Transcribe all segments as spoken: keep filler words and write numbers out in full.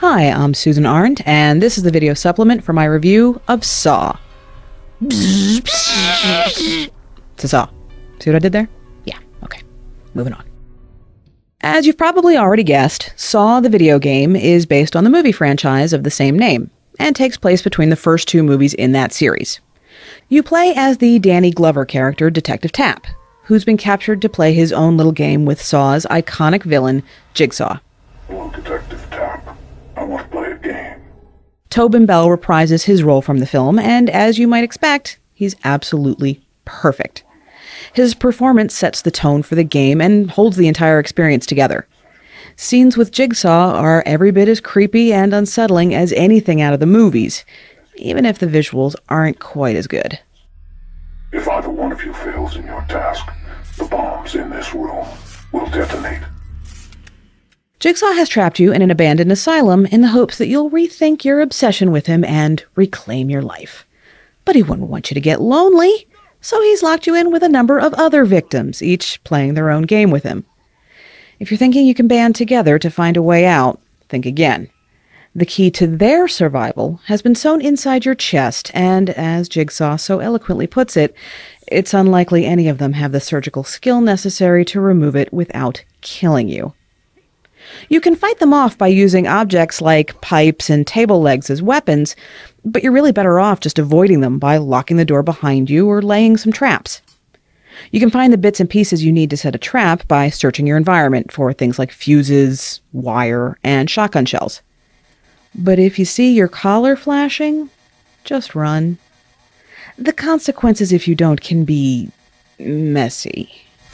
Hi, I'm Susan Arendt, and this is the video supplement for my review of Saw. It's a Saw. See what I did there? Yeah, okay. Moving on. As you've probably already guessed, Saw the video game is based on the movie franchise of the same name, and takes place between the first two movies in that series. You play as the Danny Glover character, Detective Tapp, who's been captured to play his own little game with Saw's iconic villain, Jigsaw. Hello, Detective Tapp. I want to play a game. Tobin Bell reprises his role from the film, and as you might expect, he's absolutely perfect. His performance sets the tone for the game and holds the entire experience together. Scenes with Jigsaw are every bit as creepy and unsettling as anything out of the movies, even if the visuals aren't quite as good. If either one of you fails in your task, the bombs in this room will detonate. Jigsaw has trapped you in an abandoned asylum in the hopes that you'll rethink your obsession with him and reclaim your life. But he wouldn't want you to get lonely, so he's locked you in with a number of other victims, each playing their own game with him. If you're thinking you can band together to find a way out, think again. The key to their survival has been sewn inside your chest, and as Jigsaw so eloquently puts it, it's unlikely any of them have the surgical skill necessary to remove it without killing you. You can fight them off by using objects like pipes and table legs as weapons, but you're really better off just avoiding them by locking the door behind you or laying some traps. You can find the bits and pieces you need to set a trap by searching your environment for things like fuses, wire, and shotgun shells. But if you see your collar flashing, just run. The consequences if you don't can be messy.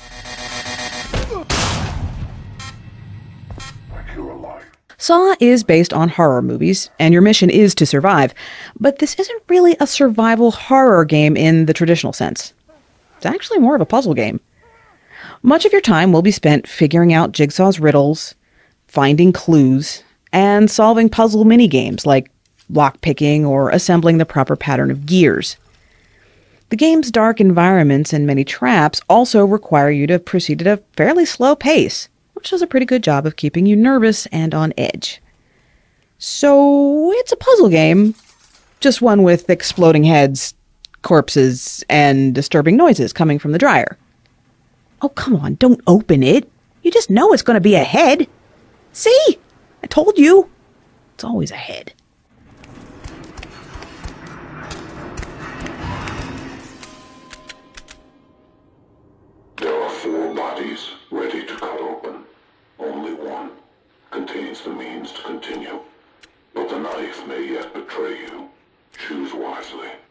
Saw is based on horror movies, and your mission is to survive, but this isn't really a survival horror game in the traditional sense. It's actually more of a puzzle game. Much of your time will be spent figuring out Jigsaw's riddles, finding clues, and solving puzzle mini-games like lock-picking or assembling the proper pattern of gears. The game's dark environments and many traps also require you to proceed at a fairly slow pace, which does a pretty good job of keeping you nervous and on edge. So it's a puzzle game, just one with exploding heads, corpses, and disturbing noises coming from the dryer. Oh, come on, don't open it. You just know it's going to be a head. See? I told you. It's always a head. There are four bodies ready to cut open. Only one contains the means to continue, but the knife may yet betray you. Choose wisely.